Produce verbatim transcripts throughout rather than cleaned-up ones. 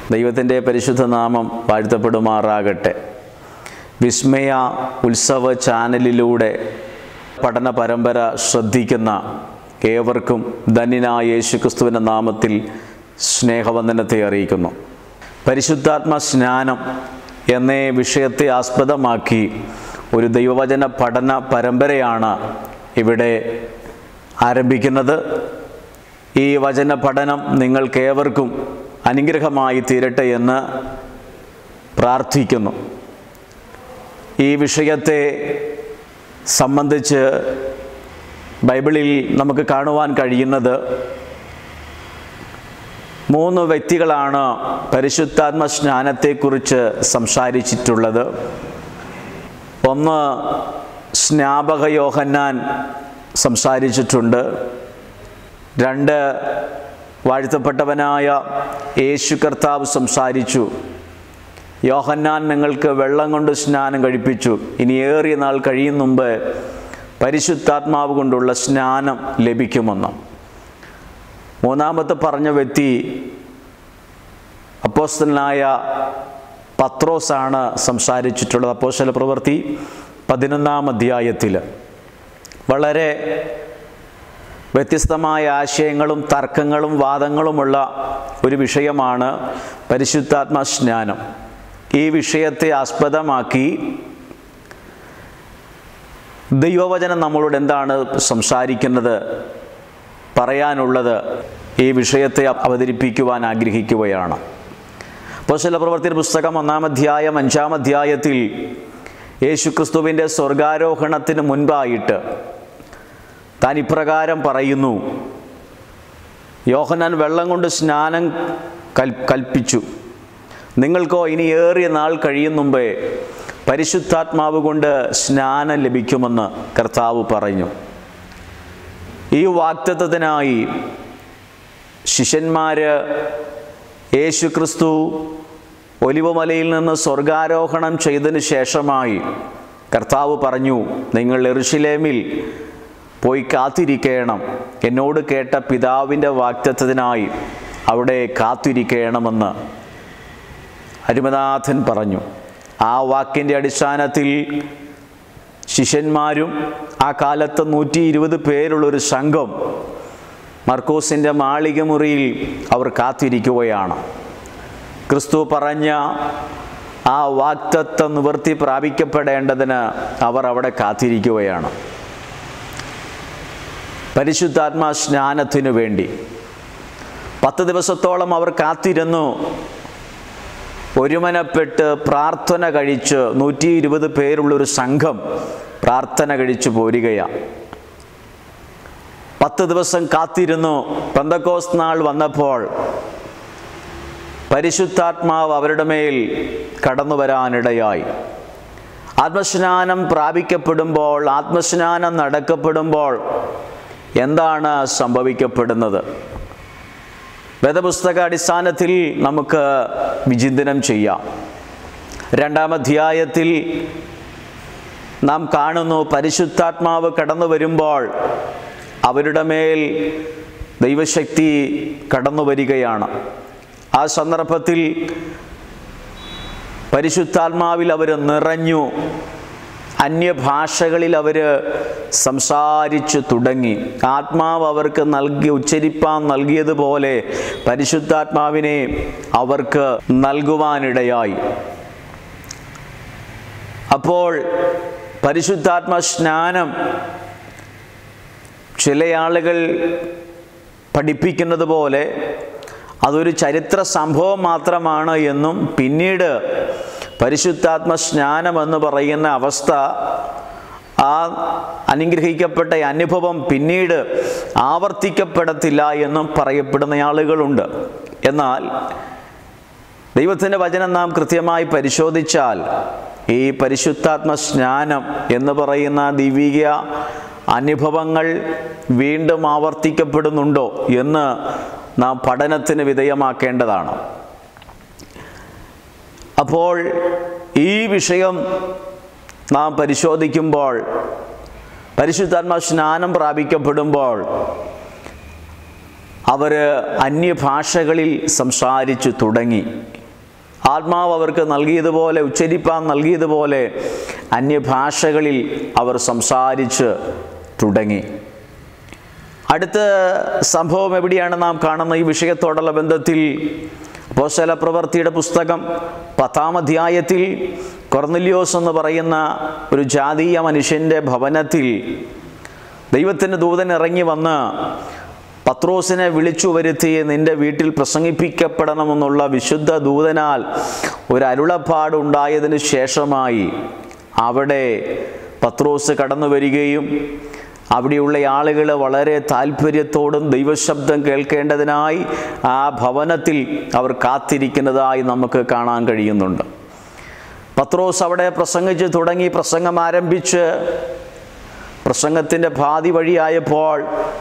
ദൈവത്തിൻ്റെ പരിശുദ്ധ നാമം വാഴ്ത്തപ്പെടുമാറാകട്ടെ. വിസ്മയ ഉത്സവ ചാനലിലൂടെ പഠന പരമ്പര ശ്രദ്ധിക്കുന്ന ഏവർക്കും ധന്യനായ യേശുക്രിസ്തുവിൻ്റെ നാമത്തിൽ സ്നേഹവന്ദനത്തെ അറിയിക്കുന്നു. പരിശുദ്ധാത്മ സ്നാനം എന്ന വിഷയത്തെ ആസ്പദമാക്കി ഒരു ദൈവവചന പഠന പരമ്പരയാണ് ഇവിടെ ആരംഭിക്കുന്നത്. ഈ വചന പഠനം നിങ്ങൾക്കേവർക്കും അനുഗ്രഹമായി തീരട്ടെ എന്ന് പ്രാർത്ഥിക്കുന്നു. ഈ വിഷയത്തെ സംബന്ധിച്ച് ബൈബിളിൽ നമുക്ക് കാണുവാൻ കഴിയുന്നത് മൂന്ന് വ്യക്തികളാണ് പരിശുദ്ധാത്മ സ്നാനത്തെക്കുറിച്ച് സംസാരിച്ചിട്ടുള്ളത്. ഒന്ന് സ്നാപക യോഹന്നാൻ സംസാരിച്ചിട്ടുണ്ട്. രണ്ട് വാഴ്ത്തപ്പെട്ടവനായ യേശു കർത്താവ് സംസാരിച്ചു. യോഹന്നാൻ നിങ്ങൾക്ക് വെള്ളം കൊണ്ട് സ്നാനം കഴിപ്പിച്ചു, ഇനി ഏറിയ നാൾ കഴിയും മുമ്പ് പരിശുദ്ധാത്മാവ് കൊണ്ടുള്ള സ്നാനം ലഭിക്കുമെന്ന്. മൂന്നാമത്തെ പറഞ്ഞ വ്യക്തി അപ്പോസ്തലനായ പത്രോസാണ് സംസാരിച്ചിട്ടുള്ളത്. അപ്പോസ്തല പ്രവൃത്തി പതിനൊന്നാം അധ്യായത്തിൽ വളരെ വ്യത്യസ്തമായ ആശയങ്ങളും തർക്കങ്ങളും വാദങ്ങളുമുള്ള ഒരു വിഷയമാണ് പരിശുദ്ധാത്മ സ്നാനം. ഈ വിഷയത്തെ ആസ്പദമാക്കി ദൈവവചനം നമ്മളോട് എന്താണ് സംസാരിക്കുന്നത്, പറയാനുള്ളത്, ഈ വിഷയത്തെ അവതരിപ്പിക്കുവാൻ ആഗ്രഹിക്കുകയാണ്. അപ്പോസ്തല പ്രവൃത്തിയുടെ പുസ്തകം ഒന്നാം അധ്യായം അഞ്ചാം അധ്യായത്തിൽ യേശുക്രിസ്തുവിൻ്റെ സ്വർഗാരോഹണത്തിന് മുൻപായിട്ട് താൻ ഇപ്രകാരം പറയുന്നു: യോഹന്നാൻ വെള്ളം കൊണ്ട് സ്നാനം കൽ കൽപ്പിച്ചു നിങ്ങൾക്കോ ഇനി ഏറിയ നാൾ കഴിയും മുമ്പേ പരിശുദ്ധാത്മാവ് കൊണ്ട് സ്നാനം ലഭിക്കുമെന്ന് കർത്താവ് പറഞ്ഞു. ഈ വാഗ്ദത്തത്തിനായി ശിഷ്യന്മാർ യേശുക്രിസ്തു ഒലിവുമലയിൽ നിന്ന് സ്വർഗാരോഹണം ചെയ്തതിന് ശേഷമായി കർത്താവ് പറഞ്ഞു, നിങ്ങൾ യെരൂശലേമിൽ പോയി കാത്തിരിക്കണം, എന്നോട് കേട്ട പിതാവിൻ്റെ വാഗ്ദത്തത്തിനായി അവിടെ കാത്തിരിക്കണമെന്ന് അരുമനാഥൻ പറഞ്ഞു. ആ വാക്കിൻ്റെ അടിസ്ഥാനത്തിൽ ശിഷ്യന്മാരും ആ കാലത്ത് നൂറ്റി ഇരുപത് പേരുള്ളൊരു സംഘം മർക്കോസിൻ്റെ മാളിക മുറിയിൽ അവർ കാത്തിരിക്കുകയാണ്. ക്രിസ്തു പറഞ്ഞ ആ വാഗ്ദത്തം നിവൃത്തി പ്രാപിക്കപ്പെടേണ്ടതിന് അവർ അവിടെ കാത്തിരിക്കുകയാണ്. പരിശുദ്ധാത്മാ സ്നാനത്തിനു വേണ്ടി പത്ത് ദിവസത്തോളം അവർ കാത്തിരുന്നു. ഒരുമനപ്പെട്ട് പ്രാർത്ഥന കഴിച്ച് നൂറ്റി ഇരുപത് പേരുള്ളൊരു സംഘം പ്രാർത്ഥന കഴിച്ചു പോരുകയാണ്. പത്ത് ദിവസം കാത്തിരുന്നു. പെന്തക്കോസ്ത് നാൾ വന്നപ്പോൾ പരിശുദ്ധാത്മാവ് അവരുടെ മേൽ കടന്നു വരാനിടയായി. ആത്മസ്നാനം പ്രാപിക്കപ്പെടുമ്പോൾ, ആത്മസ്നാനം നടക്കപ്പെടുമ്പോൾ എന്താണ് സംഭവിക്കപ്പെടുന്നത്? വേദപുസ്തക അടിസ്ഥാനത്തിൽ നമുക്ക് വിചിന്തനം ചെയ്യാം. രണ്ടാം അധ്യായത്തിൽ നാം കാണുന്നു, പരിശുദ്ധാത്മാവ് കടന്നു വരുമ്പോൾ അവരുടെ മേൽ ദൈവശക്തി കടന്നു വരികയാണ്. ആ സന്ദർഭത്തിൽ പരിശുദ്ധാത്മാവിൽ അവർ നിറഞ്ഞു. അന്യഭാഷകളിൽ അവർ സംസാരിച്ചു തുടങ്ങി. ആത്മാവ് അവർക്ക് നൽകി ഉച്ചരിപ്പാൻ നൽകിയതുപോലെ പരിശുദ്ധാത്മാവിനെ അവർക്ക് നൽകുവാനിടയായി. അപ്പോൾ പരിശുദ്ധാത്മ സ്നാനം ചില ആളുകൾ പഠിപ്പിക്കുന്നത് പോലെ അതൊരു ചരിത്ര സംഭവം മാത്രമാണ് എന്നും പിന്നീട് പരിശുദ്ധാത്മ സ്നാനം എന്ന് പറയുന്ന അവസ്ഥ, ആ അനുഗ്രഹിക്കപ്പെട്ട അനുഭവം പിന്നീട് ആവർത്തിക്കപ്പെടത്തില്ല എന്നും പറയപ്പെടുന്ന ആളുകളുണ്ട്. എന്നാൽ ദൈവത്തിൻ്റെ വചനം നാം കൃത്യമായി പരിശോധിച്ചാൽ ഈ പരിശുദ്ധാത്മ സ്നാനം എന്ന് പറയുന്ന ദൈവിക അനുഭവങ്ങൾ വീണ്ടും ആവർത്തിക്കപ്പെടുന്നുണ്ടോ എന്ന് നാം പഠനത്തിന് വിധേയമാക്കേണ്ടതാണ്. അപ്പോൾ ഈ വിഷയം നാം പരിശോധിക്കുമ്പോൾ, പരിശുദ്ധാത്മാ സ്നാനം പ്രാപിക്കപ്പെടുമ്പോൾ അവർ അന്യഭാഷകളിൽ സംസാരിച്ചു തുടങ്ങി. ആത്മാവ് അവർക്ക് നൽകിയതുപോലെ, ഉച്ചരിപ്പാൻ നൽകിയതുപോലെ അന്യഭാഷകളിൽ അവർ സംസാരിച്ച് തുടങ്ങി. അടുത്ത സംഭവം എവിടെയാണ് നാം കാണുന്ന ഈ വിഷയത്തോടുള്ള ബന്ധത്തിൽ? അപ്പോസ്തല പ്രവൃത്തിയുടെ പുസ്തകം പത്താം അധ്യായത്തിൽ കൊർന്നല്യോസ് എന്ന് പറയുന്ന ഒരു ജാതീയ മനുഷ്യൻ്റെ ഭവനത്തിൽ ദൈവത്തിൻ്റെ ദൂതൻ ഇറങ്ങി വന്ന് പത്രോസിനെ വിളിച്ചു വരുത്തി നിൻ്റെ വീട്ടിൽ പ്രസംഗിപ്പിക്കപ്പെടണമെന്നുള്ള വിശുദ്ധ ദൂതനാൽ ഒരു അരുളപ്പാട് ഉണ്ടായതിനു ശേഷമായി അവിടെ പത്രോസ് കടന്നു വരികയും അവിടെയുള്ള ആളുകൾ വളരെ താല്പര്യത്തോടും ദൈവശബ്ദം കേൾക്കേണ്ടതിനായി ആ ഭവനത്തിൽ അവർ കാത്തിരിക്കുന്നതായി നമുക്ക് കാണാൻ കഴിയുന്നുണ്ട്. പത്രോസ് അവിടെ പ്രസംഗിച്ച് തുടങ്ങി. പ്രസംഗം ആരംഭിച്ച് പ്രസംഗത്തിൻ്റെ പാതി വഴിയായപ്പോൾ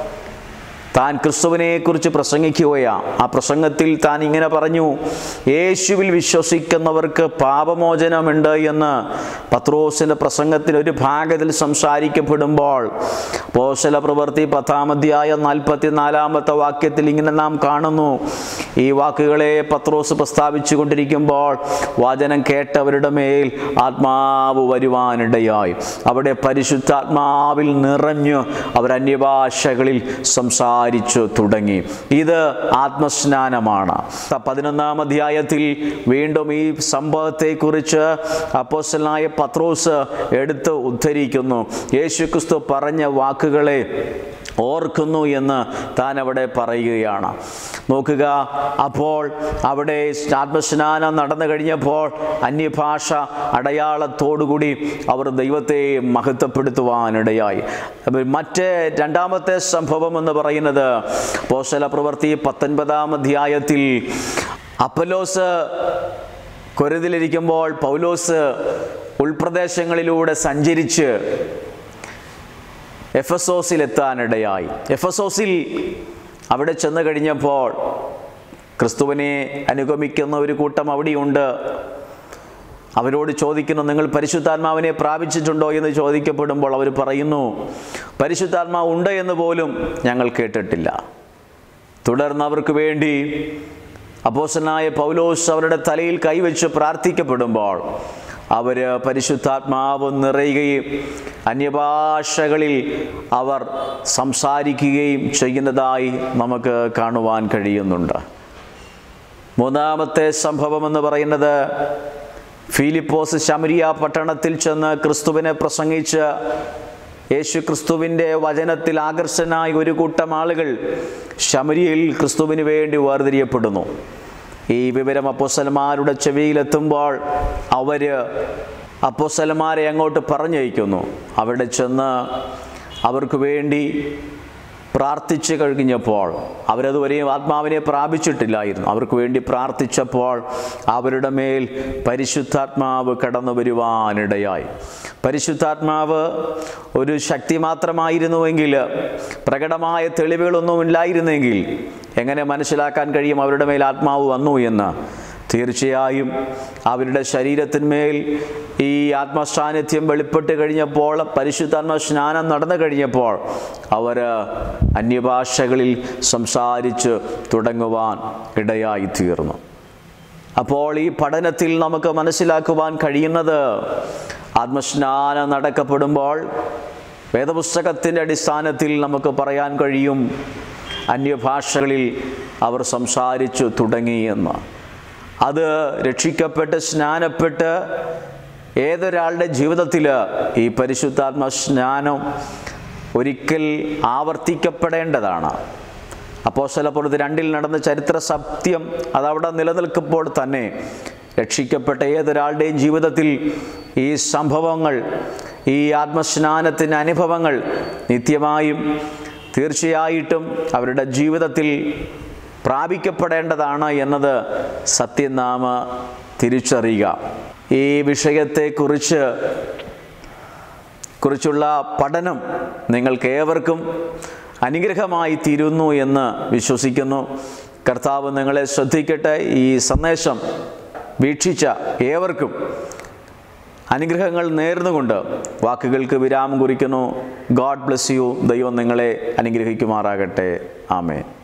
താൻ ക്രിസ്തുവിനെക്കുറിച്ച് പ്രസംഗിക്കുകയാണ്. ആ പ്രസംഗത്തിൽ താൻ ഇങ്ങനെ പറഞ്ഞു, യേശുവിൽ വിശ്വസിക്കുന്നവർക്ക് പാപമോചനമുണ്ട് എന്ന് പത്രോസിൻ്റെ പ്രസംഗത്തിൽ ഒരു ഭാഗത്തിൽ സംസാരിക്കപ്പെടുമ്പോൾ അപ്പോസ്തല പ്രവൃത്തി പത്താം അധ്യായം നാൽപ്പത്തി നാലാമത്തെ വാക്യത്തിൽ ഇങ്ങനെ നാം കാണുന്നു. ഈ വാക്കുകളെ പത്രോസ് പ്രസ്താവിച്ചു കൊണ്ടിരിക്കുമ്പോൾ വചനം കേട്ടവരുടെ മേൽ ആത്മാവ് വരുവാനിടയായി. അവിടെ പരിശുദ്ധാത്മാവിൽ നിറഞ്ഞ് അവർ അന്യഭാഷകളിൽ സംസാരിച്ചു തുടങ്ങി. ഇത് ആത്മസ്നാനമാണ്. പതിനൊന്നാം അധ്യായത്തിൽ വീണ്ടും ഈ സംഭവത്തെക്കുറിച്ച് അപ്പോസ്തലനായ പത്രോസ് എടുത്ത് ഉദ്ധരിക്കുന്നു. യേശുക്രിസ്തു പറഞ്ഞ വാക്കുകളെ ഓർക്കുന്നു എന്ന് താൻ അവിടെ പറയുകയാണ്. നോക്കുക, അപ്പോൾ അവിടെ ആത്മസ്നാനം നടന്നു കഴിഞ്ഞപ്പോൾ അന്യഭാഷ അടയാളത്തോടുകൂടി അവർ ദൈവത്തെ മഹത്വപ്പെടുത്തുവാനിടയായി. മറ്റേ രണ്ടാമത്തെ സംഭവം എന്ന് പറയുന്നത് അപ്പോസ്തല പ്രവൃത്തി പത്തൊൻപതാം അധ്യായത്തിൽ അപ്പൊല്ലോസ് കൊരിന്തിലിരിക്കുമ്പോൾ പൗലോസ് ഉൾപ്രദേശങ്ങളിലൂടെ സഞ്ചരിച്ച് എഫെസോസിൽ എത്താനിടയായി. എഫെസോസിൽ അവിടെ ചെന്ന് കഴിഞ്ഞപ്പോൾ ക്രിസ്തുവിനെ അനുഗമിക്കുന്ന ഒരു കൂട്ടം അവിടെയുണ്ട്. അവരോട് ചോദിക്കുന്നു, നിങ്ങൾ പരിശുദ്ധാത്മാവിനെ പ്രാപിച്ചിട്ടുണ്ടോ എന്ന് ചോദിക്കപ്പെടുമ്പോൾ അവർ പറയുന്നു, പരിശുദ്ധാത്മാവ് ഉണ്ട് എന്ന് പോലും ഞങ്ങൾ കേട്ടിട്ടില്ല. തുടർന്ന് അവർക്ക് വേണ്ടി അപ്പോസ്തലനായ പൗലോസ് അവരുടെ തലയിൽ കൈവച്ച് പ്രാർത്ഥിക്കപ്പെടുമ്പോൾ അവർ പരിശുദ്ധാത്മാവ് നിറയുകയും അന്യഭാഷകളിൽ അവർ സംസാരിക്കുകയും ചെയ്യുന്നതായി നമുക്ക് കാണുവാൻ കഴിയുന്നുണ്ട്. മൂന്നാമത്തെ സംഭവം എന്ന് പറയുന്നത് ഫിലിപ്പോസ് ശമരിയ പട്ടണത്തിൽ ചെന്ന് ക്രിസ്തുവിനെ പ്രസംഗിച്ച് യേശു ക്രിസ്തുവിൻ്റെ വചനത്തിൽ ആകർഷനായ ഒരു കൂട്ടം ആളുകൾ ശമരിയയിൽ ക്രിസ്തുവിന് വേണ്ടി വേർതിരിയപ്പെടുന്നു. ഈ വിവരം അപ്പോസ്തലന്മാരുടെ ചെവിയിലെത്തുമ്പോൾ അവർ അപ്പോസ്തലന്മാരെ അങ്ങോട്ട് പറഞ്ഞയക്കുന്നു. അവിടെ ചെന്ന് അവർക്ക് വേണ്ടി പ്രാർത്ഥിച്ചു കഴിഞ്ഞപ്പോൾ, അവരതുവരെയും ആത്മാവിനെ പ്രാപിച്ചിട്ടില്ലായിരുന്നു, അവർക്ക് വേണ്ടി പ്രാർത്ഥിച്ചപ്പോൾ അവരുടെ മേൽ പരിശുദ്ധാത്മാവ് കടന്നു വരുവാനിടയായി. പരിശുദ്ധാത്മാവ് ഒരു ശക്തി മാത്രമായിരുന്നുവെങ്കിൽ, പ്രകടമായ തെളിവുകളൊന്നും ഇല്ലായിരുന്നെങ്കിൽ എങ്ങനെ മനസ്സിലാക്കാൻ കഴിയും അവരുടെ മേൽ ആത്മാവ് വന്നു എന്ന്? തീർച്ചയായും അവരുടെ ശരീരത്തിന്മേൽ ഈ ആത്മസാന്നിധ്യം വെളിപ്പെട്ട് കഴിഞ്ഞപ്പോൾ, പരിശുദ്ധാത്മ സ്നാനം നടന്നു കഴിഞ്ഞപ്പോൾ അവർ അന്യഭാഷകളിൽ സംസാരിച്ച് തുടങ്ങുവാൻ ഇടയായി തീർന്നു. അപ്പോൾ ഈ പഠനത്തിൽ നമുക്ക് മനസ്സിലാക്കുവാൻ കഴിയുന്നത്, ആത്മസ്നാനം നടക്കപ്പെടുമ്പോൾ വേദപുസ്തകത്തിൻ്റെ അടിസ്ഥാനത്തിൽ നമുക്ക് പറയാൻ കഴിയും അന്യഭാഷകളിൽ അവർ സംസാരിച്ചു തുടങ്ങി എന്ന്. അത് രക്ഷിക്കപ്പെട്ട് സ്നാനപ്പെട്ട് ഏതൊരാളുടെ ജീവിതത്തിൽ ഈ പരിശുദ്ധാത്മ സ്നാനം ഒരിക്കൽ ആവർത്തിക്കപ്പെടേണ്ടതാണ്. അപ്പോസ്തല പ്രവൃത്തി രണ്ടിൽ നടന്ന ചരിത്ര സത്യം അതവിടെ നിലനിൽക്കുമ്പോൾ തന്നെ രക്ഷിക്കപ്പെട്ട ഏതൊരാളുടെയും ജീവിതത്തിൽ ഈ സംഭവങ്ങൾ, ഈ ആത്മസ്നാനത്തിൻ്റെ അനുഭവങ്ങൾ നിത്യമായും തീർച്ചയായിട്ടും അവരുടെ ജീവിതത്തിൽ പ്രാപിക്കപ്പെടേണ്ടതാണ് എന്നത് സത്യം നാം തിരിച്ചറിയുക. ഈ വിഷയത്തെക്കുറിച്ച് കുറിച്ചുള്ള പഠനം നിങ്ങൾക്ക് ഏവർക്കും അനുഗ്രഹമായി തീരുന്നു എന്ന് വിശ്വസിക്കുന്നു. കർത്താവ് നിങ്ങളെ ശ്രദ്ധിക്കട്ടെ. ഈ സന്ദേശം വീക്ഷിച്ച ഏവർക്കും അനുഗ്രഹങ്ങൾ നേർന്നുകൊണ്ട് വാക്കുകൾക്ക് വിരാമം കുറിക്കുന്നു. God bless you. ദൈവം നിങ്ങളെ അനുഗ്രഹിക്കുമാറാകട്ടെ. ആമേൻ.